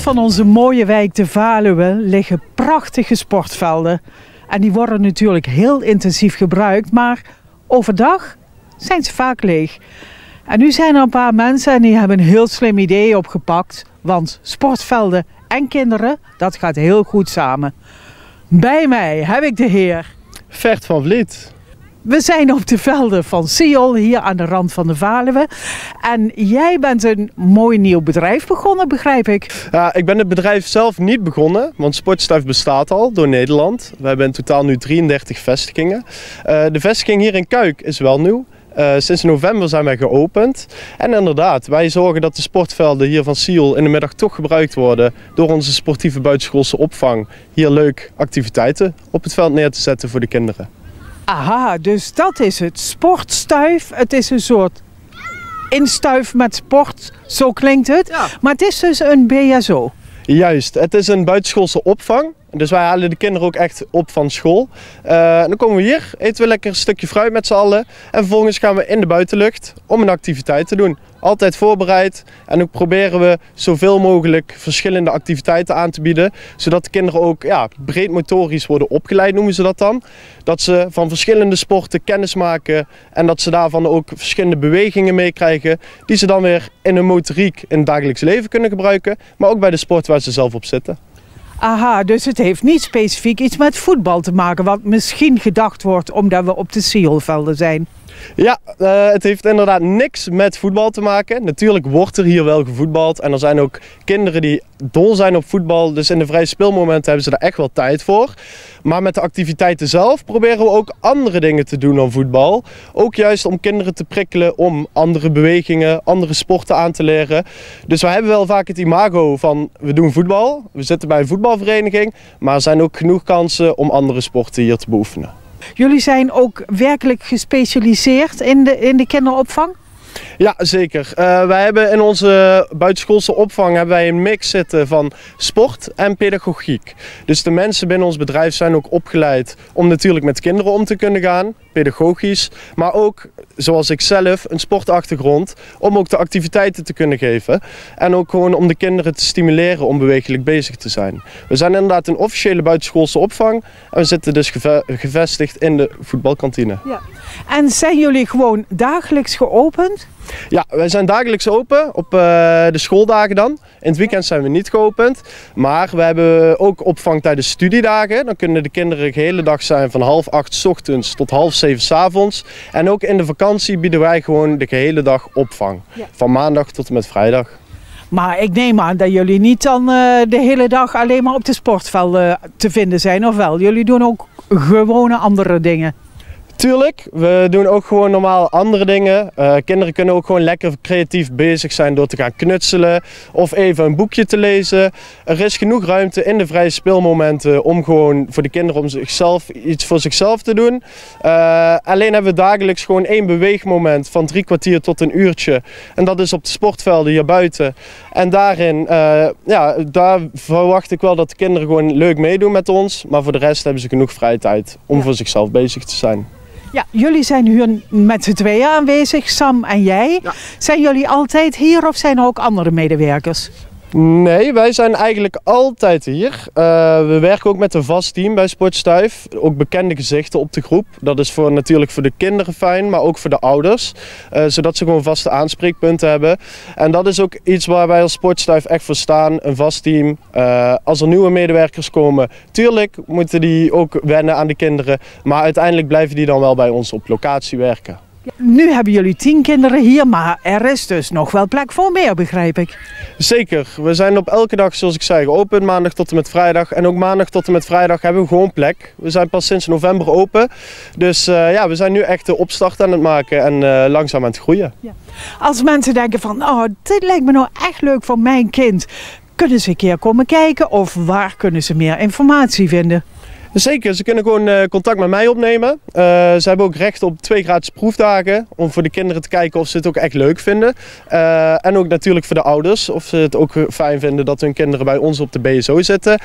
van onze mooie wijk de Valuwe liggen prachtige sportvelden. En die worden natuurlijk heel intensief gebruikt, maar overdag zijn ze vaak leeg. En nu zijn er een paar mensen en die hebben een heel slim idee opgepakt. Want sportvelden en kinderen, dat gaat heel goed samen. Bij mij heb ik de heer Vert van Vliet. We zijn op de velden van Siol, hier aan de rand van de Valuwe. En jij bent een mooi nieuw bedrijf begonnen, begrijp ik. Ja, ik ben het bedrijf zelf niet begonnen, want Sportstuif bestaat al door Nederland. We hebben in totaal nu 33 vestigingen. De vestiging hier in Kuik is wel nieuw. Sinds november zijn wij geopend. En inderdaad, wij zorgen dat de sportvelden hier van Siol in de middag toch gebruikt worden door onze sportieve buitenschoolse opvang. Hier leuk activiteiten op het veld neer te zetten voor de kinderen. Aha, dus dat is het. Sportstuif. Het is een soort instuif met sport, zo klinkt het. Ja. Maar het is dus een BSO. Juist, het is een buitenschoolse opvang. Dus wij halen de kinderen ook echt op van school. Dan komen we hier, eten we lekker een stukje fruit met z'n allen. En vervolgens gaan we in de buitenlucht om een activiteit te doen. Altijd voorbereid en ook proberen we zoveel mogelijk verschillende activiteiten aan te bieden. Zodat de kinderen ook breed motorisch worden opgeleid, noemen ze dat dan. Dat ze van verschillende sporten kennis maken en dat ze daarvan ook verschillende bewegingen meekrijgen. Die ze dan weer in hun motoriek in het dagelijks leven kunnen gebruiken. Maar ook bij de sport waar ze zelf op zitten. Aha, dus het heeft niet specifiek iets met voetbal te maken, wat misschien gedacht wordt omdat we op de Siolvelden zijn. Ja, het heeft inderdaad niks met voetbal te maken. Natuurlijk wordt er hier wel gevoetbald en er zijn ook kinderen die dol zijn op voetbal. Dus in de vrije speelmomenten hebben ze daar echt wel tijd voor. Maar met de activiteiten zelf proberen we ook andere dingen te doen dan voetbal. Ook juist om kinderen te prikkelen om andere bewegingen, andere sporten aan te leren. Dus we hebben wel vaak het imago van we doen voetbal. We zitten bij een voetbalvereniging, maar er zijn ook genoeg kansen om andere sporten hier te beoefenen. Jullie zijn ook werkelijk gespecialiseerd in de kinderopvang? Ja, zeker. Wij hebben in onze buitenschoolse opvang hebben wij een mix zitten van sport en pedagogiek. Dus de mensen binnen ons bedrijf zijn ook opgeleid om natuurlijk met kinderen om te kunnen gaan, pedagogisch. Maar ook, zoals ik zelf, een sportachtergrond om ook de activiteiten te kunnen geven. En ook gewoon om de kinderen te stimuleren om bewegelijk bezig te zijn. We zijn inderdaad een officiële buitenschoolse opvang en we zitten dus gevestigd in de voetbalkantine. Ja. En zijn jullie gewoon dagelijks geopend? Ja, wij zijn dagelijks open, op de schooldagen dan. In het weekend zijn we niet geopend. Maar we hebben ook opvang tijdens studiedagen. Dan kunnen de kinderen de hele dag zijn van 7:30 's ochtends tot 6:30 's avonds. En ook in de vakantie bieden wij gewoon de gehele dag opvang. Ja. Van maandag tot en met vrijdag. Maar ik neem aan dat jullie niet dan de hele dag alleen maar op de sportvelden te vinden zijn, of wel? Jullie doen ook gewone andere dingen. Tuurlijk, we doen ook gewoon normaal andere dingen. Kinderen kunnen ook gewoon lekker creatief bezig zijn door te gaan knutselen of even een boekje te lezen. Er is genoeg ruimte in de vrije speelmomenten om gewoon voor de kinderen om iets voor zichzelf te doen. Alleen hebben we dagelijks gewoon 1 beweegmoment van 3 kwartier tot een uurtje. En dat is op de sportvelden hier buiten. En daarin, daar verwacht ik wel dat de kinderen gewoon leuk meedoen met ons. Maar voor de rest hebben ze genoeg vrije tijd om voor zichzelf bezig te zijn. Ja, jullie zijn hier met z'n tweeën aanwezig, Sam en jij. Ja. Zijn jullie altijd hier of zijn er ook andere medewerkers? Nee, wij zijn eigenlijk altijd hier. We werken ook met een vast team bij Sportstuif. Ook bekende gezichten op de groep. Dat is natuurlijk voor de kinderen fijn, maar ook voor de ouders. Zodat ze gewoon vaste aanspreekpunten hebben. En dat is ook iets waar wij als Sportstuif echt voor staan. Een vast team. Als er nieuwe medewerkers komen, tuurlijk moeten die ook wennen aan de kinderen. Maar uiteindelijk blijven die dan wel bij ons op locatie werken. Nu hebben jullie 10 kinderen hier, maar er is dus nog wel plek voor meer, begrijp ik. Zeker. We zijn op elke dag, zoals ik zei, geopend, maandag tot en met vrijdag. En ook maandag tot en met vrijdag hebben we gewoon plek. We zijn pas sinds november open. Dus we zijn nu echt de opstart aan het maken en langzaam aan het groeien. Ja. Als mensen denken van, oh, dit lijkt me nou echt leuk voor mijn kind. Kunnen ze een keer komen kijken of waar kunnen ze meer informatie vinden? Zeker, ze kunnen gewoon contact met mij opnemen. Ze hebben ook recht op 2 gratis proefdagen om voor de kinderen te kijken of ze het ook echt leuk vinden. En ook natuurlijk voor de ouders of ze het ook fijn vinden dat hun kinderen bij ons op de BSO zitten.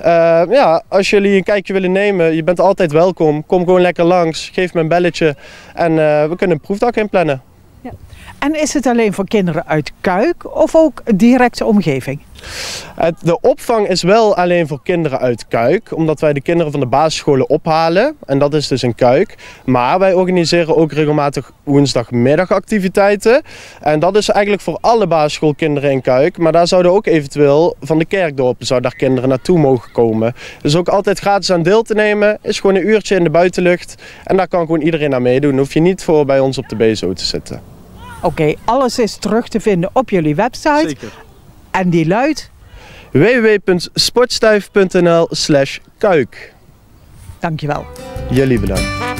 Als jullie een kijkje willen nemen, je bent altijd welkom. Kom gewoon lekker langs, geef me een belletje en we kunnen een proefdag inplannen. En is het alleen voor kinderen uit Kuik of ook directe omgeving? De opvang is wel alleen voor kinderen uit Kuik, omdat wij de kinderen van de basisscholen ophalen. En dat is dus in Kuik. Maar wij organiseren ook regelmatig woensdagmiddagactiviteiten. En dat is eigenlijk voor alle basisschoolkinderen in Kuik. Maar daar zouden ook eventueel van de kerkdorpen zou daar kinderen naartoe mogen komen. Dus ook altijd gratis aan deel te nemen. Is gewoon een uurtje in de buitenlucht. En daar kan gewoon iedereen aan meedoen. Dan hoef je niet voor bij ons op de BSO te zitten. Oké, alles is terug te vinden op jullie website. Zeker. En die luidt? www.sportstuif.nl/kuik. Dankjewel. Jullie bedankt.